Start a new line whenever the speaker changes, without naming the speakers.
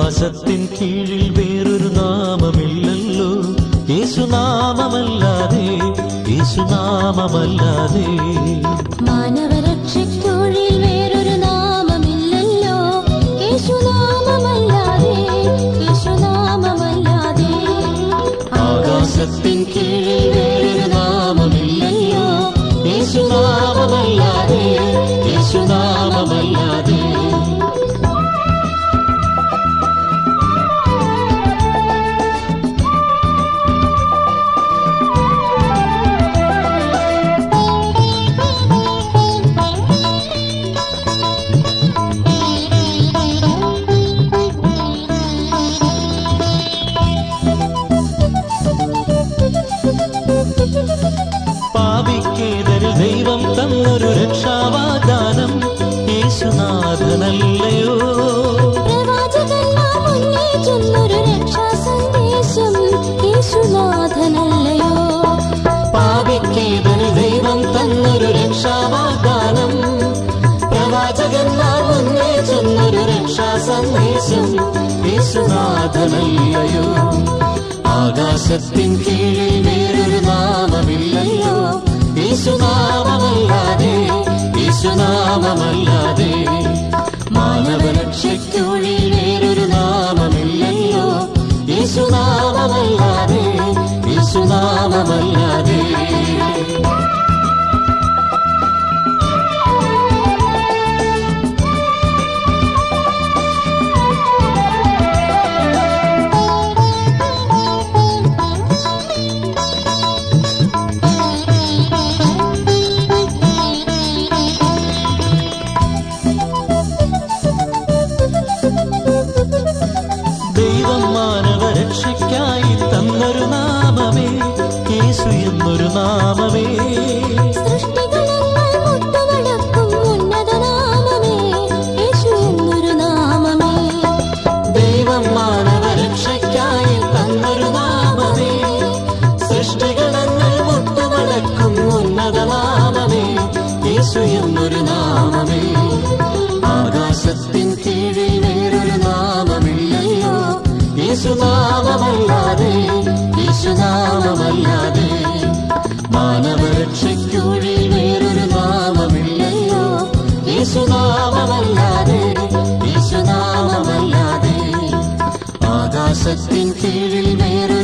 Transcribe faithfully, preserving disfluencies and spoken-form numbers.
ആകാശത്തിൻ കീഴിൽ വേറൊരു നാമമില്ലല്ലോ യേശുനാമമല്ലാതെ, യേശുനാമമല്ലാതെ.
മാനവരക്ഷയ്ക്കുള്ളിൽ വേറൊരു നാമമില്ലല്ലോ യേശുനാമമല്ലാതെ, യേശുനാമമല്ലാതെ.
ആകാശത്തിൻ കീഴിൽ വേറൊരു നാമമില്ലല്ലോ യേശുനാമമല്ലാതെ, യേശുനാമമല്ലാതെ. പാപിക്കേതരിൽ ദൈവം തന്നൊരു രക്ഷാവാഗ്ദാനം യേശുനാഥനല്ലയോ.
പ്രവാചകന്മാർ മുന്നേ ചൊന്നൊരു രക്ഷാസന്ദേശം യേശുനാഥനല്ലയോ.
പാപിക്കേതരിൽ ദൈവം തന്നൊരു രക്ഷാവാഗ്ദാനം, പ്രവാചകന്മാർ മുന്നേ ചൊന്നൊരു രക്ഷാസന്ദേശം യേശുനാഥനല്ലയോ. ആകാശത്തിൻ കീഴിൽ വേറൊരു നാമമില്ലല്ലോ യേശുനാമമല്ലാതെ, യേശുനാമമല്ലാതെ. മാനവരക്ഷയ്ക്കുള്ളിൽ വേറൊരു നാമമില്ലല്ലോ യേശുനാമമല്ലാതെ, യേശുനാമമല്ലാതെ. ദൈവം മാനവരക്ഷയ്ക്കായി തന്നൊരു നാമമേ യേശു എന്നൊരു നാമമേ.
സൃഷ്ടികളെല്ലാം മുട്ടുമടക്കും ഉന്നത നാമമേ യേശു എന്നൊരു നാമമേ.
ദൈവം മാനവരക്ഷയ്ക്കായി തന്നൊരു നാമമേ, സൃഷ്ടികളെല്ലാം മുട്ടുമടക്കും ഉന്നത നാമമേ യേശു എന്നൊരു നാമമേ. ആകാശത്തിൻ കീഴിൽ വേറൊരു നാമമില്ലല്ലോ യേശുനാമമല്ലാതെ, യേശുനാമമല്ലാതെ. മാനവരക്ഷയ്ക്കുള്ളിൽ വേറൊരു നാമമില്ലല്ലോ യേശുനാമമല്ലാതെ, യേശുനാമമല്ലാതെ. ആകാശത്തിൻ കീഴിൽ വേറൊരു